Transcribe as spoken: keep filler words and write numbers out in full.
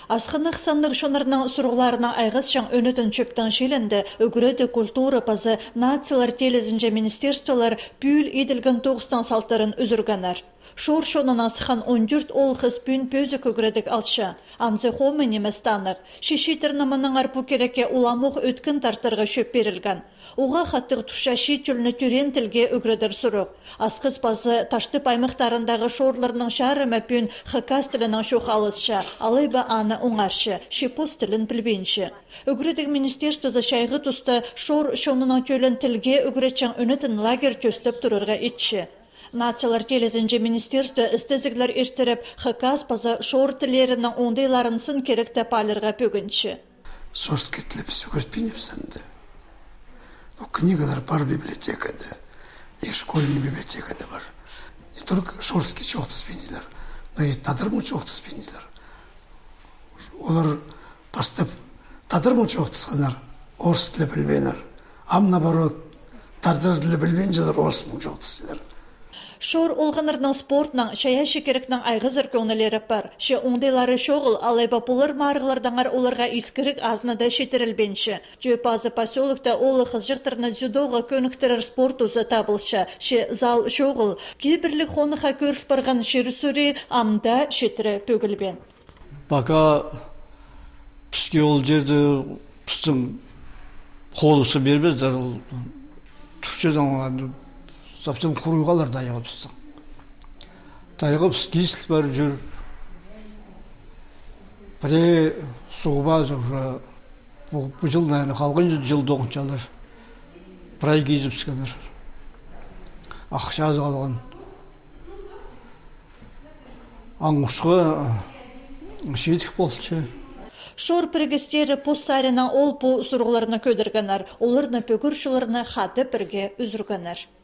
Асқынық санлық шонарының сұрғыларына айғыз шаң өнітін чөптің шелінді үгіреді культура пазы нациялар телезінже министерстволар пүйіл еділгін тоғыстан салтарын үзірганар. Шор шонын асыхан он төрт ол қыз пүйін пөзі көгіредік алшы. Амзы хомы неместанық. Шешетір намының арпу кереке уламуқ өткін тартырға шөп берілген. Оға қаттық тұша шетүліні түрен тілге үгіредір сұрақ. Асқыз базы ташты паймықтарындағы шорларының шарымы пүйін қықас тілінің шоқ алысша, алайба аны оңаршы, шепос тілін білбенші. Үгіредік министерствозы шайғы тұсты шор шонының төлін тілге үгіретчен үнітін лагер төстіп тұрырға етші. Нациялар телезінже министерство істезіглер ештіріп, қықас паза шор тілерінің ондайларын сын керек тәпалырға пөгінші. Шорский тілі біз өгіртпейніп сәнді. Книгалар бар библиотекада, и школьный библиотекада бар. Не только шорский чоқты спенилер, но и тадырмы чоқты спенилер. Олар бастап тадырмы чоқты сқанар, орыс тілі білбейнер. Ам наоборот, тадыр тілі білбейн жылар орыс мұң чоқты сілер. Шор олғанырның спортның, шая шекерікнің айғызыр көңілері бар. Ше оңдайлары шоғыл, алайба бұлыр марғылардаңар оларға искірік азынада шетерілбенші. Жөп азы поселікті олы қызжықтырны дзюдоға көніктірір спорт ұзы табылшы. Ше зал шоғыл, кейбірлік қоныға көріл барған шерісүрі амда шетірі пөгілбен. Бака піске ол жерді пістің қолысы бербездер, түршеден оңады. Совсем құруғалар дайығыпсың. Дайығыпс кесіл бар жүр. Біре суғбаз уже бұл жыл, наверное, қалғын жыл доғыншалар. Бірай кезіпскелер. Ақша аз қалған. Аңғышқы шетік болшы. Шор піргістері пұссарына ол бұ сұрғыларына көдіргенер, оларына пөгіршілеріне қаты бірге үзіргенер.